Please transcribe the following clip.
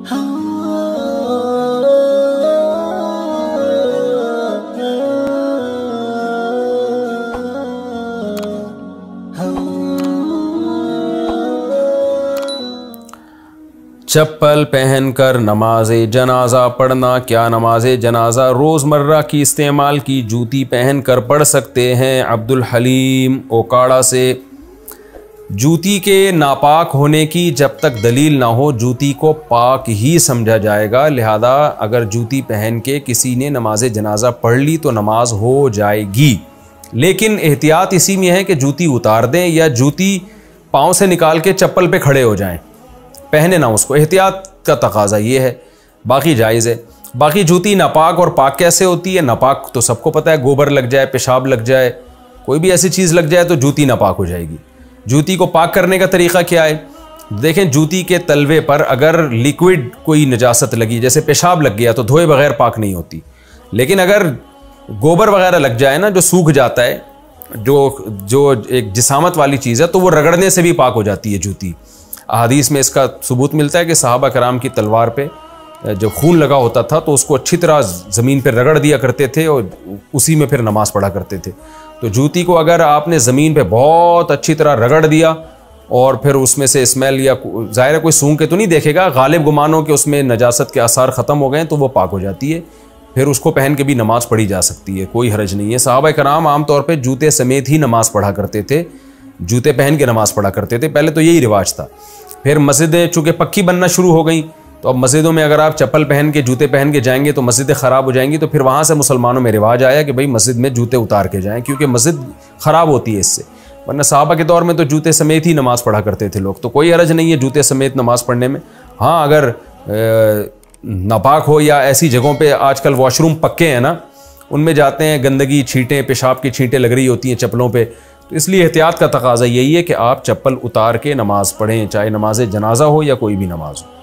चप्पल पहनकर नमाज जनाजा पढ़ना। क्या नमाज जनाजा रोज़मर्रा की इस्तेमाल की जूती पहनकर पढ़ सकते हैं? अब्दुल हलीम ओकाड़ा से। जूती के नापाक होने की जब तक दलील ना हो जूती को पाक ही समझा जाएगा। लिहाजा अगर जूती पहन के किसी ने नमाज जनाजा पढ़ ली तो नमाज हो जाएगी, लेकिन एहतियात इसी में है कि जूती उतार दें या जूती पाँव से निकाल के चप्पल पे खड़े हो जाएं, पहने ना उसको। एहतियात का तकाजा ये है, बाकी जायज़ है। बाकी जूती नापाक और पाक कैसे होती है? नापाक तो सबको पता है, गोबर लग जाए, पेशाब लग जाए, कोई भी ऐसी चीज़ लग जाए तो जूती नापाक हो जाएगी। जूती को पाक करने का तरीक़ा क्या है? देखें, जूती के तलवे पर अगर लिक्विड कोई नजासत लगी, जैसे पेशाब लग गया, तो धोए बगैर पाक नहीं होती। लेकिन अगर गोबर वगैरह लग जाए ना, जो सूख जाता है, जो एक जिसामत वाली चीज़ है, तो वो रगड़ने से भी पाक हो जाती है जूती। अहादीस में इसका सबूत मिलता है कि सहाबा कराम की तलवार पे जब खून लगा होता था तो उसको अच्छी तरह ज़मीन पे रगड़ दिया करते थे और उसी में फिर नमाज़ पढ़ा करते थे। तो जूती को अगर आपने ज़मीन पे बहुत अच्छी तरह रगड़ दिया और फिर उसमें से स्मेल या ज़ाहिर है कोई सूंघ के तो नहीं देखेगा, गालिब गुमान हो कि उसमें नजासत के आसार ख़त्म हो गए तो वो पाक हो जाती है, फिर उसको पहन के भी नमाज़ पढ़ी जा सकती है, कोई हरज नहीं है। सहाबा कराम आमतौर पर जूते समेत ही नमाज़ पढ़ा करते थे, जूते पहन के नमाज़ पढ़ा करते थे, पहले तो यही रिवाज था। फिर मस्जिदें चूँकि पक्की बनना शुरू हो गई तो अब मस्जिदों में अगर आप चप्पल पहन के जूते पहन के जाएंगे तो मस्जिदें ख़राब हो जाएंगी। तो फिर वहाँ से मुसलमानों में रिवाज आया कि भाई मस्जिद में जूते उतार के जाएं, क्योंकि मस्जिद ख़राब होती है इससे। वरना सहाबा के दौर में तो जूते समेत ही नमाज़ पढ़ा करते थे लोग, तो कोई हरज नहीं है जूते समेत नमाज़ पढ़ने में। हाँ, अगर नापाक हो या ऐसी जगहों पर आजकल वॉशरूम पक्के हैं ना, उनमें जाते हैं, गंदगी, छींटें, पेशाब की छींटें लग रही होती हैं चप्पलों पर, तो इसलिए एहतियात का तकाजा यही है कि आप चप्पल उतार के नमाज़ पढ़ें, चाहे नमाज जनाजा हो या कोई भी नमाज हो।